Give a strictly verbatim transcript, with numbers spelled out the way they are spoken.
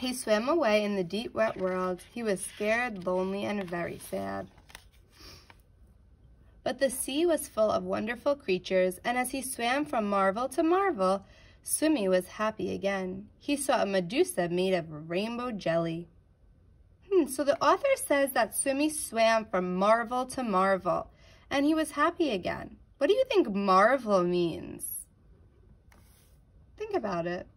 He swam away in the deep, wet world. He was scared, lonely, and very sad. But the sea was full of wonderful creatures, and as he swam from marvel to marvel, Swimmy was happy again. He saw a Medusa made of rainbow jelly. Hmm, so the author says that Swimmy swam from marvel to marvel, and he was happy again. What do you think marvel means? Think about it.